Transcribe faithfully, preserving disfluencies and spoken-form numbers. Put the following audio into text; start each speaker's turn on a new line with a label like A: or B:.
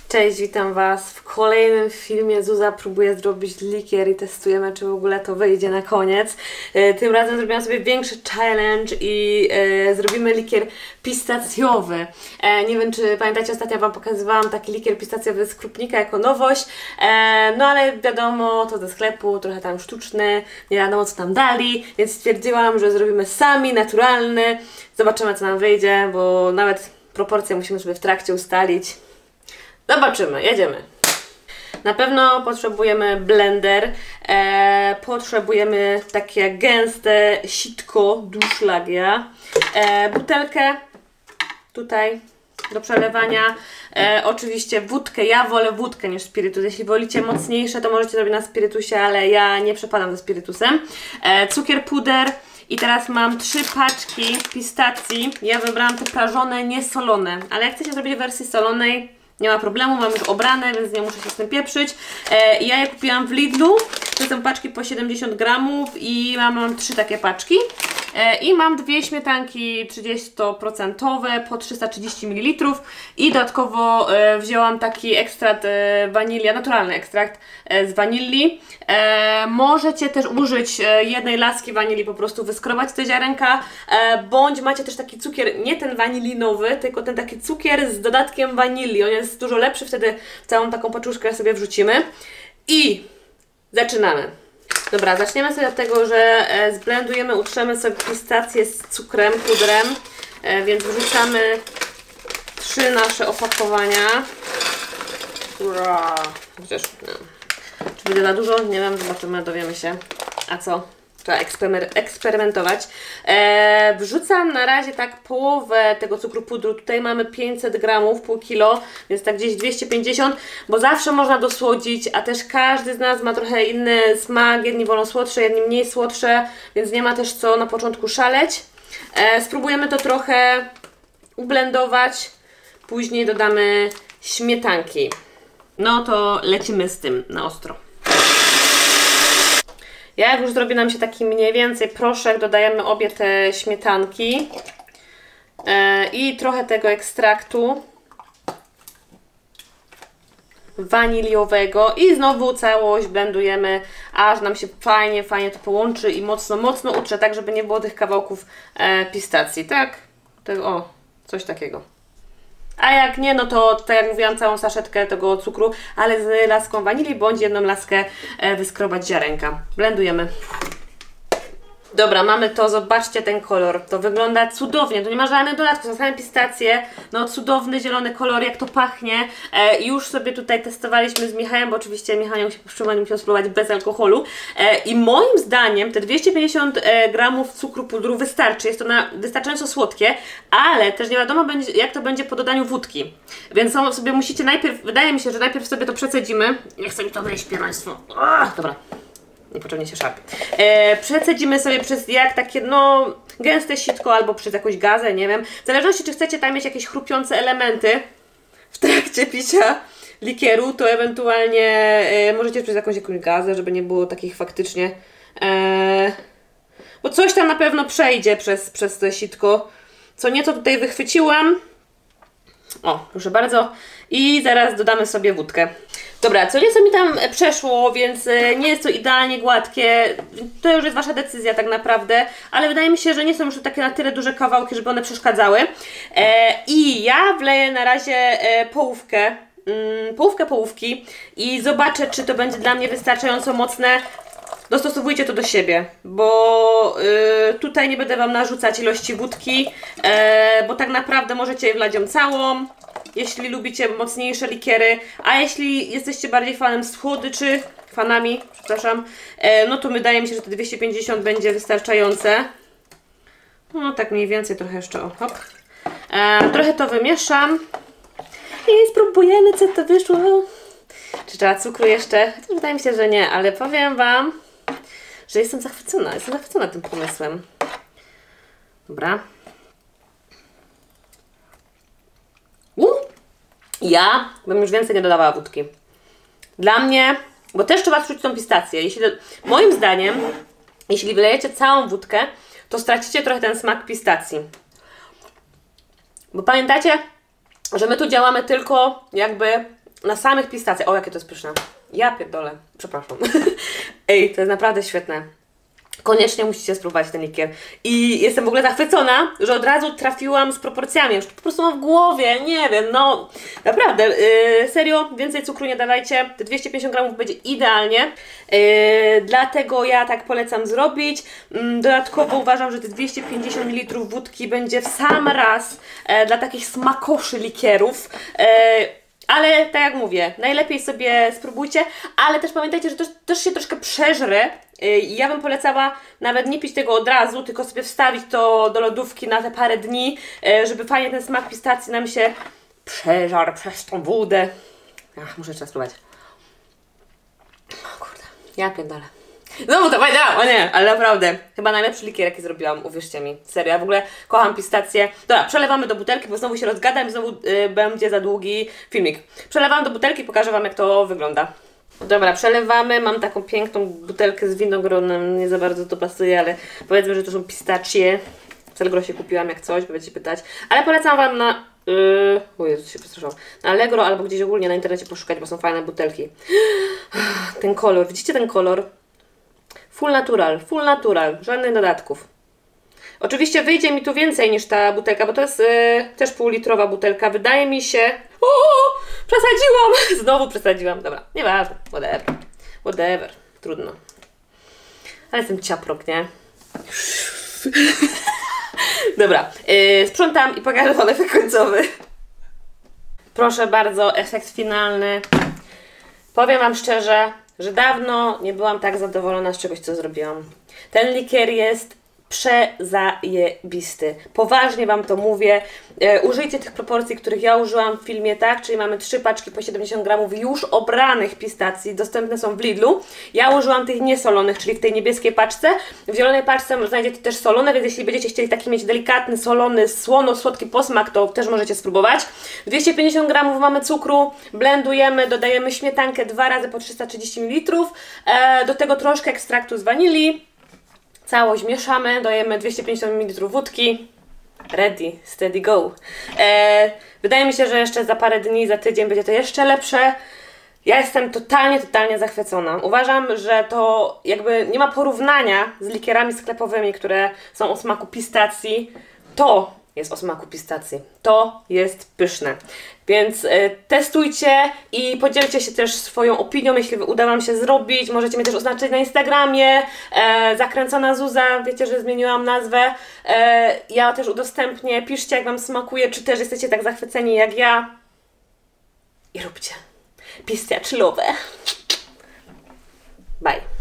A: Cześć, witam Was w kolejnym filmie. Zuza próbuje zrobić likier i testujemy, czy w ogóle to wyjdzie na koniec. Tym razem zrobiłam sobie większy challenge i e, zrobimy likier pistacjowy. E, nie wiem, czy pamiętacie, ostatnio Wam pokazywałam taki likier pistacjowy z Krupnika jako nowość. E, no ale wiadomo, to ze sklepu, trochę tam sztuczny, nie wiadomo co tam dali, więc stwierdziłam, że zrobimy sami, naturalny. Zobaczymy, co nam wyjdzie, bo nawet proporcje musimy sobie w trakcie ustalić. Zobaczymy, jedziemy. Na pewno potrzebujemy blender, e, potrzebujemy takie gęste sitko durszlagia, e, butelkę tutaj do przelewania, e, oczywiście wódkę, ja wolę wódkę niż spirytus, jeśli wolicie mocniejsze, to możecie zrobić na spirytusie, ale ja nie przepadam ze spirytusem, e, cukier, puder. I teraz mam trzy paczki pistacji. Ja wybrałam te prażone, niesolone, ale jak chcecie zrobić w wersji solonej, nie ma problemu, mam już obrane, więc nie muszę się z tym pieprzyć. E, ja je kupiłam w Lidlu, to są paczki po siedemdziesiąt gramów i mam, mam trzy takie paczki. E, I mam dwie śmietanki trzydziestoprocentowe po trzysta trzydzieści mililitrów i dodatkowo e, wzięłam taki ekstrakt e, wanilia, naturalny ekstrakt e, z wanilii. E, możecie też użyć e, jednej laski wanilii, po prostu wyskrobać te ziarenka, e, bądź macie też taki cukier, nie ten wanilinowy, tylko ten taki cukier z dodatkiem wanilii. On jest dużo lepszy, wtedy całą taką paczuszkę sobie wrzucimy. I zaczynamy. Dobra, zaczniemy sobie od tego, że e, zblendujemy, utrzemy sobie pistacje z cukrem, pudrem, e, więc wrzucamy trzy nasze opakowania. Ura, chociaż nie. Czy będzie za dużo? Nie wiem, zobaczymy, dowiemy się. A co? Trzeba eksperymer eksperymentować. E, wrzucam na razie tak połowę tego cukru pudru. Tutaj mamy pięćset gramów, pół kilo, więc tak gdzieś dwieście pięćdziesiąt, bo zawsze można dosłodzić, a też każdy z nas ma trochę inny smak. Jedni wolą słodsze, jedni mniej słodsze, więc nie ma też co na początku szaleć. E, spróbujemy to trochę ublendować, później dodamy śmietanki. No to lecimy z tym na ostro. Jak już zrobi nam się taki mniej więcej proszek, dodajemy obie te śmietanki yy, i trochę tego ekstraktu waniliowego i znowu całość blendujemy, aż nam się fajnie, fajnie to połączy i mocno, mocno utrze, tak żeby nie było tych kawałków e, pistacji, tak? To, o, coś takiego. A jak nie, no to tak jak mówiłam, całą saszetkę tego cukru, ale z laską wanilii, bądź jedną laskę e, wyskrobać ziarenka. Blendujemy. Dobra, mamy to, zobaczcie ten kolor, to wygląda cudownie, to nie ma żadnych dodatków, są same pistacje, no cudowny zielony kolor, jak to pachnie. E, już sobie tutaj testowaliśmy z Michałem, bo oczywiście Michał się powstrzymał, musiał spróbować bez alkoholu e, i moim zdaniem te dwieście pięćdziesiąt gramów cukru pudru wystarczy, jest to na wystarczająco słodkie, ale też nie wiadomo będzie, jak to będzie po dodaniu wódki, więc sobie musicie najpierw, wydaje mi się, że najpierw sobie to przecedzimy, nie chcę mi to wyjść, państwo, dobra. Niepotrzebnie się szarpie. E, przecedzimy sobie przez jak takie, no, gęste sitko albo przez jakąś gazę, nie wiem. W zależności, czy chcecie tam mieć jakieś chrupiące elementy w trakcie picia likieru, to ewentualnie e, możecie przez jakąś, jakąś gazę, żeby nie było takich faktycznie. E, bo coś tam na pewno przejdzie przez, przez to sitko. Co nieco tutaj wychwyciłam. O, proszę bardzo. I zaraz dodamy sobie wódkę. Dobra, co nieco mi tam przeszło, więc nie jest to idealnie gładkie. To już jest Wasza decyzja tak naprawdę, ale wydaje mi się, że nie są już takie na tyle duże kawałki, żeby one przeszkadzały. E, I ja wleję na razie e, połówkę, mm, połówkę połówki i zobaczę, czy to będzie dla mnie wystarczająco mocne. Dostosowujcie to do siebie, bo y, tutaj nie będę Wam narzucać ilości wódki, e, bo tak naprawdę możecie je wlać ją całą, jeśli lubicie mocniejsze likiery, a jeśli jesteście bardziej fanem słodyczy, fanami, przepraszam, e, no to wydaje mi się, że te dwieście pięćdziesiąt będzie wystarczające. No tak mniej więcej, trochę jeszcze, o, hop. E, trochę to wymieszam i spróbujemy, co to wyszło. Czy trzeba cukru jeszcze? Wydaje mi się, że nie, ale powiem Wam, że jestem zachwycona, jestem zachwycona tym pomysłem. Dobra. Uh, ja bym już więcej nie dodawała wódki. Dla mnie, bo też trzeba czuć tą pistację. Jeśli, moim zdaniem, jeśli wylejecie całą wódkę, to stracicie trochę ten smak pistacji. Bo pamiętacie, że my tu działamy tylko jakby na samych pistacjach. O, jakie to jest pyszne. Ja pierdolę. Przepraszam. Ej, to jest naprawdę świetne. Koniecznie musicie spróbować ten likier. I jestem w ogóle zachwycona, że od razu trafiłam z proporcjami. Już po prostu mam w głowie, nie wiem, no naprawdę, yy, serio, więcej cukru nie dawajcie. Te dwieście pięćdziesiąt gramów będzie idealnie. Yy, dlatego ja tak polecam zrobić. Yy, dodatkowo uważam, że te dwieście pięćdziesiąt mililitrów wódki będzie w sam raz yy, dla takich smakoszy likierów. Yy, Ale tak jak mówię, najlepiej sobie spróbujcie, ale też pamiętajcie, że to też się troszkę przeżre. Ja bym polecała nawet nie pić tego od razu, tylko sobie wstawić to do lodówki na te parę dni, żeby fajnie ten smak pistacji nam się przeżarł przez tą wódę. Ach, muszę jeszcze spróbować. O kurde, ja pierdolę. Znowu to powiedziałam, o nie, ale naprawdę, chyba najlepszy likier jaki zrobiłam, uwierzcie mi, serio, ja w ogóle kocham pistacje. Dobra, przelewamy do butelki, bo znowu się rozgadam i znowu y, będzie za długi filmik. Przelewam do butelki, pokażę Wam jak to wygląda. Dobra, przelewamy, mam taką piękną butelkę z winogronem, nie za bardzo to pasuje, ale powiedzmy, że to są pistacje. W Selgrosie kupiłam jak coś, będziecie pytać, ale polecam Wam na... Yy, o Jezu, się przestraszyłam. Na Allegro albo gdzieś ogólnie na internecie poszukać, bo są fajne butelki. Ten kolor, widzicie ten kolor? Full natural, full natural, żadnych dodatków. Oczywiście wyjdzie mi tu więcej niż ta butelka, bo to jest yy, też półlitrowa butelka. Wydaje mi się... O, przesadziłam! Znowu przesadziłam. Dobra, nieważne. Whatever. Whatever. Trudno. Ale jestem ciaprok, nie? Dobra. Yy, sprzątam i pokażę Wam efekt końcowy. Proszę bardzo, efekt finalny. Powiem Wam szczerze, że dawno nie byłam tak zadowolona z czegoś, co zrobiłam. Ten likier jest przezajebisty. Poważnie Wam to mówię. E, użyjcie tych proporcji, których ja użyłam w filmie, tak? Czyli mamy trzy paczki po siedemdziesiąt gramów już obranych pistacji. Dostępne są w Lidlu. Ja użyłam tych niesolonych, czyli w tej niebieskiej paczce. W zielonej paczce znajdziecie też solone, więc jeśli będziecie chcieli taki mieć delikatny, solony, słono-słodki posmak, to też możecie spróbować. dwieście pięćdziesiąt gramów mamy cukru, blendujemy, dodajemy śmietankę dwa razy po trzysta trzydzieści mililitrów. E, do tego troszkę ekstraktu z wanilii. Całość mieszamy, dajemy dwieście pięćdziesiąt mililitrów wódki. Ready, steady, go. E, wydaje mi się, że jeszcze za parę dni, za tydzień będzie to jeszcze lepsze. Ja jestem totalnie, totalnie zachwycona. Uważam, że to jakby nie ma porównania z likierami sklepowymi, które są o smaku pistacji. To jest o smaku pistacji. To jest pyszne. Więc e, testujcie i podzielcie się też swoją opinią, jeśli uda Wam się zrobić. Możecie mnie też oznaczyć na Instagramie. E, Zakręcona Zuza, wiecie, że zmieniłam nazwę. E, ja też udostępnię. Piszcie, jak Wam smakuje, czy też jesteście tak zachwyceni jak ja. I róbcie. Pistacz love. Bye.